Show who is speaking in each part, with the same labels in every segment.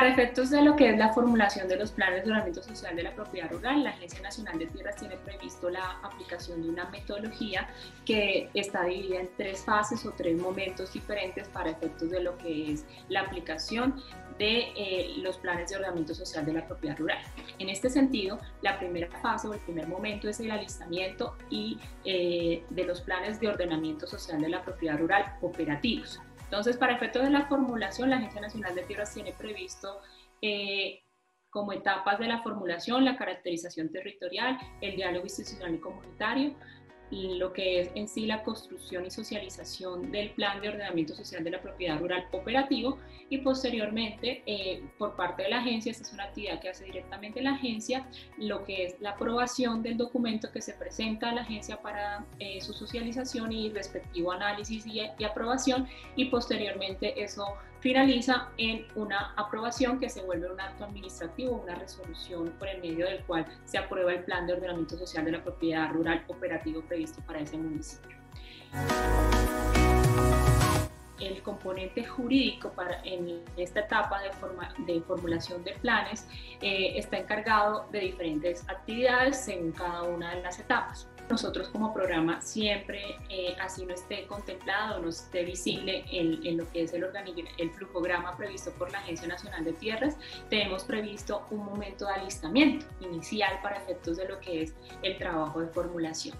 Speaker 1: Para efectos de lo que es la formulación de los planes de ordenamiento social de la propiedad rural, la Agencia Nacional de Tierras tiene previsto la aplicación de una metodología que está dividida en 3 fases o 3 momentos diferentes para efectos de lo que es la aplicación de los planes de ordenamiento social de la propiedad rural. En este sentido, la primera fase o el primer momento es el alistamiento y de los planes de ordenamiento social de la propiedad rural operativos. Entonces, para efectos de la formulación, la Agencia Nacional de Tierras tiene previsto como etapas de la formulación, la caracterización territorial, el diálogo institucional y comunitario, lo que es en sí la construcción y socialización del plan de ordenamiento social de la propiedad rural operativo y posteriormente por parte de la agencia, esta es una actividad que hace directamente la agencia, lo que es la aprobación del documento que se presenta a la agencia para su socialización y respectivo análisis y aprobación, y posteriormente eso finaliza en una aprobación que se vuelve un acto administrativo, una resolución por el medio del cual se aprueba el plan de ordenamiento social de la propiedad rural operativo previsto para ese municipio. El componente jurídico en esta etapa de formulación de planes está encargado de diferentes actividades según cada una de las etapas. Nosotros como programa siempre, así no esté contemplado, no esté visible en lo que es el flujograma previsto por la Agencia Nacional de Tierras, tenemos previsto un momento de alistamiento inicial para efectos de lo que es el trabajo de formulación.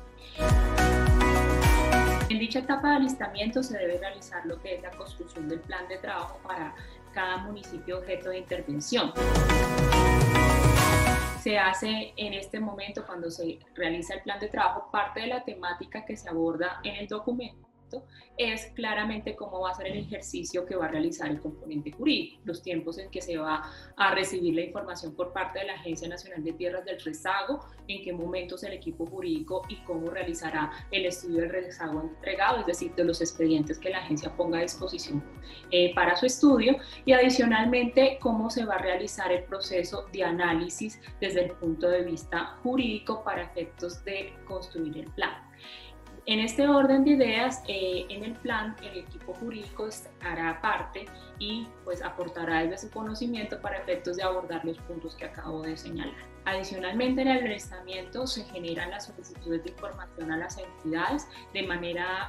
Speaker 1: En dicha etapa de alistamiento se debe realizar lo que es la construcción del plan de trabajo para cada municipio objeto de intervención. Se hace en este momento, cuando se realiza el plan de trabajo, parte de la temática que se aborda en el documento es claramente cómo va a ser el ejercicio que va a realizar el componente jurídico, los tiempos en que se va a recibir la información por parte de la Agencia Nacional de Tierras del rezago, en qué momentos el equipo jurídico y cómo realizará el estudio del rezago entregado, es decir, de los expedientes que la agencia ponga a disposición para su estudio, y adicionalmente cómo se va a realizar el proceso de análisis desde el punto de vista jurídico para efectos de construir el plan. En este orden de ideas, en el plan, el equipo jurídico hará parte y pues aportará desde su conocimiento para efectos de abordar los puntos que acabo de señalar. Adicionalmente, en el alistamiento se generan las solicitudes de información a las entidades de manera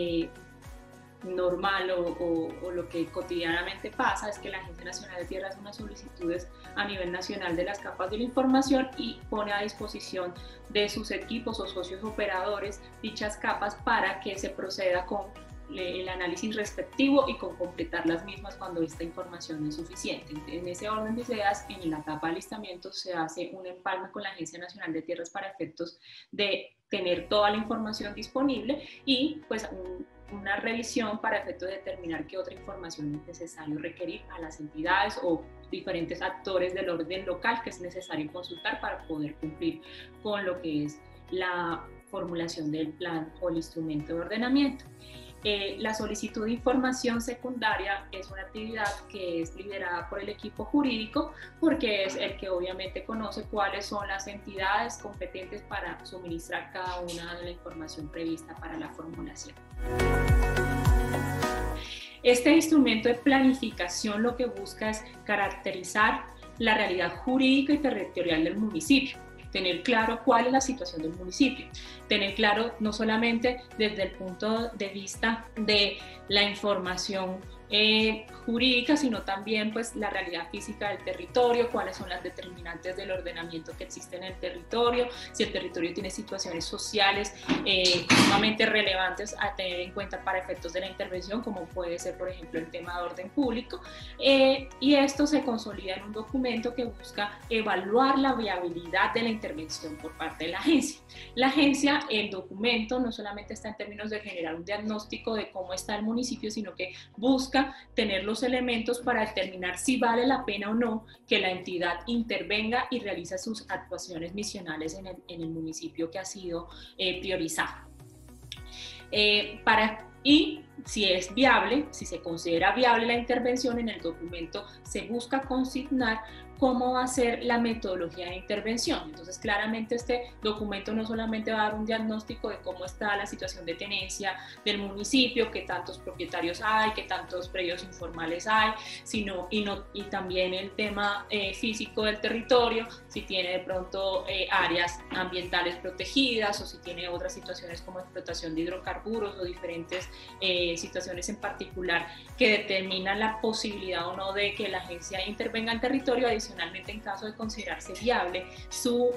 Speaker 1: normal o lo que cotidianamente pasa es que la Agencia Nacional de Tierras hace unas solicitudes a nivel nacional de las capas de la información y pone a disposición de sus equipos o socios operadores dichas capas para que se proceda con el análisis respectivo y con completar las mismas cuando esta información es suficiente. En ese orden de ideas, en la etapa de alistamiento se hace un empalme con la Agencia Nacional de Tierras para efectos de tener toda la información disponible y pues una revisión para efectos de determinar qué otra información es necesario requerir a las entidades o diferentes actores del orden local que es necesario consultar para poder cumplir con lo que es la formulación del plan o el instrumento de ordenamiento. La solicitud de información secundaria es una actividad que es liderada por el equipo jurídico porque es el que obviamente conoce cuáles son las entidades competentes para suministrar cada una de la información prevista para la formulación. Este instrumento de planificación lo que busca es caracterizar la realidad jurídica y territorial del municipio, tener claro cuál es la situación del municipio, tener claro no solamente desde el punto de vista de la información jurídica, sino también pues la realidad física del territorio, cuáles son las determinantes del ordenamiento que existen en el territorio, si el territorio tiene situaciones sociales sumamente relevantes a tener en cuenta para efectos de la intervención, como puede ser por ejemplo el tema de orden público, y esto se consolida en un documento que busca evaluar la viabilidad de la intervención por parte de la agencia. La agencia, el documento no solamente está en términos de generar un diagnóstico de cómo está el municipio, sino que busca tener los elementos para determinar si vale la pena o no que la entidad intervenga y realice sus actuaciones misionales en el municipio que ha sido priorizado. Y si es viable, si se considera viable la intervención, en el documento se busca consignar cómo va a ser la metodología de intervención. Entonces, claramente este documento no solamente va a dar un diagnóstico de cómo está la situación de tenencia del municipio, qué tantos propietarios hay, qué tantos predios informales hay, sino y también el tema físico del territorio, si tiene de pronto áreas ambientales protegidas o si tiene otras situaciones como explotación de hidrocarburos o diferentes situaciones en particular que determinan la posibilidad o no de que la agencia intervenga en territorio. Adicionalmente, en caso de considerarse viable su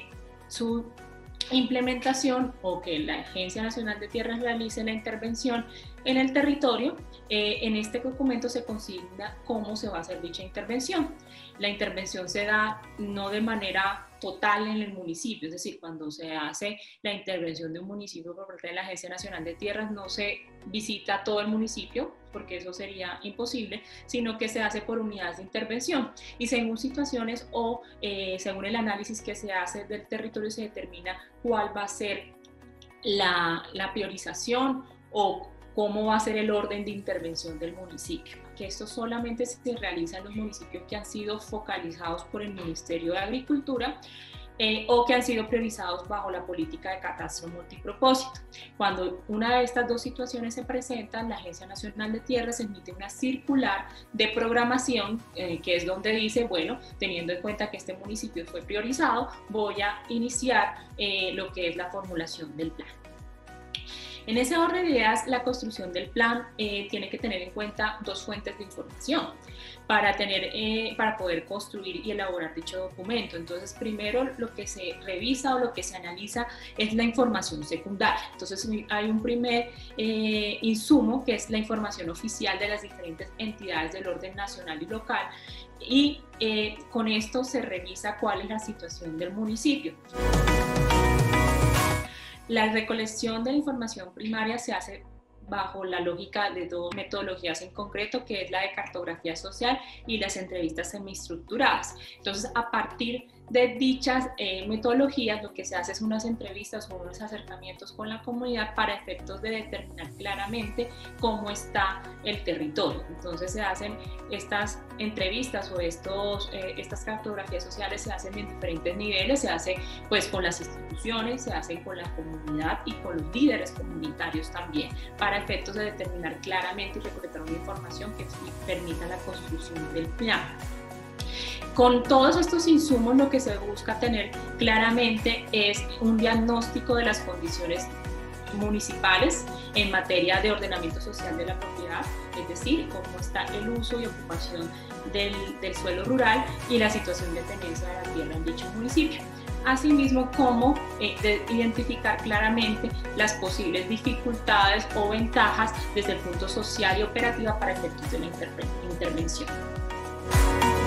Speaker 1: implementación o que la Agencia Nacional de Tierras realice la intervención en el territorio, en este documento se consigna cómo se va a hacer dicha intervención. La intervención se da no de manera total en el municipio, es decir, cuando se hace la intervención de un municipio por parte de la Agencia Nacional de Tierras, no se visita todo el municipio, porque eso sería imposible, sino que se hace por unidades de intervención y según situaciones o según el análisis que se hace del territorio se determina cuál va a ser la priorización o cómo va a ser el orden de intervención del municipio, que esto solamente se realiza en los municipios que han sido focalizados por el Ministerio de Agricultura o que han sido priorizados bajo la política de catastro multipropósito. Cuando una de estas dos situaciones se presentan, la Agencia Nacional de Tierras emite una circular de programación que es donde dice, bueno, teniendo en cuenta que este municipio fue priorizado, voy a iniciar lo que es la formulación del plan. En ese orden de ideas, la construcción del plan tiene que tener en cuenta dos fuentes de información para poder construir y elaborar dicho documento. Entonces, primero lo que se revisa o lo que se analiza es la información secundaria. Entonces, hay un primer insumo que es la información oficial de las diferentes entidades del orden nacional y local y con esto se revisa cuál es la situación del municipio. La recolección de la información primaria se hace bajo la lógica de dos metodologías en concreto, que es la de cartografía social y las entrevistas semiestructuradas. Entonces, a partir de dichas metodologías, lo que se hace es unas entrevistas o unos acercamientos con la comunidad para efectos de determinar claramente cómo está el territorio. Entonces, se hacen estas entrevistas o estas cartografías sociales se hacen en diferentes niveles, se hace pues con las instituciones, se hacen con la comunidad y con los líderes comunitarios también, para efectos de determinar claramente y recolectar una información que permita la construcción del plan. Con todos estos insumos lo que se busca tener claramente es un diagnóstico de las condiciones municipales en materia de ordenamiento social de la propiedad, es decir, cómo está el uso y ocupación del suelo rural y la situación de tenencia de la tierra en dicho municipio. Asimismo, cómo identificar claramente las posibles dificultades o ventajas desde el punto social y operativa para efectos de la intervención.